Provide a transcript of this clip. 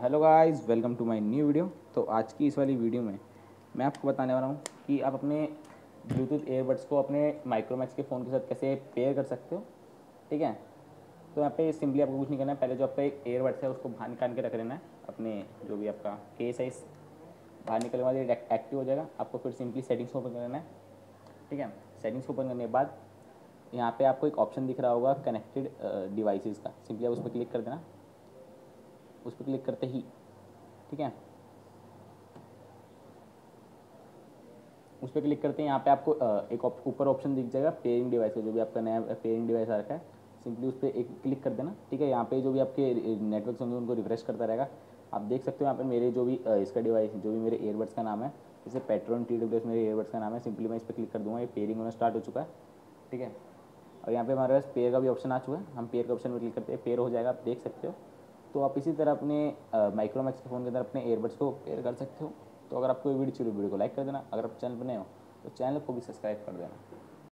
Hello guys, welcome to my new video. तो आज की इस वाली वीडियो में मैं आपको बताने वाला हूँ कि आप अपने ब्लूटूथ एयरबड्स को अपने माइक्रोमैक्स के फ़ोन के साथ कैसे पेयर कर सकते हो। ठीक है, तो यहाँ पे सिंपली आपको कुछ नहीं करना है। पहले जो आपका एक एयरबड्स है उसको बाहर निकाल के रख लेना है। अपने जो भी आपका केस है इस बाहर निकलने वाले एक्टिव हो जाएगा। आपको फिर सिंपली सेटिंग्स को ओपन कर लेना है। ठीक है, सेटिंग्स को ओपन करने के बाद यहाँ पे आपको एक ऑप्शन दिख रहा होगा कनेक्टेड डिवाइसेस का। सिंपली आप उस पर क्लिक कर देना। उस पर क्लिक करते ही ठीक है, उस पर क्लिक करते हैं। यहाँ पे आपको एक ऊपर ऑप्शन दिख जाएगा पेयरिंग डिवाइस है, जो भी आपका नया पेयरिंग डिवाइस आ रखा है। सिंपली उस पर एक क्लिक कर देना। ठीक है, यहाँ पे जो भी आपके नेटवर्क होंगे उनको रिफ्रेश करता रहेगा। आप देख सकते हो यहाँ पे मेरे जो भी इसका डिवाइस जो भी मेरे एयरबड्स का नाम है, जैसे पेट्रोन TWS मेरे एयरबड्स का नाम है। सिंपली मैं इस पर क्लिक कर दूँगा, ये पेयरिंग होना स्टार्ट हो चुका है। ठीक है, और यहाँ पे हमारे पास पेयर का भी ऑप्शन आ चुका है। हम पेयर के ऑप्शन पर क्लिक करते हैं, पेयर हो जाएगा, आप देख सकते हो। तो आप इसी तरह अपने माइक्रोमैक्स के फ़ोन के अंदर अपने एयरबड्स को पेयर कर सकते हो। तो अगर आपको ये वीडियो चाहिए, वीडियो को लाइक कर देना। अगर आप चैनल पर नए हो तो चैनल को भी सब्सक्राइब कर देना।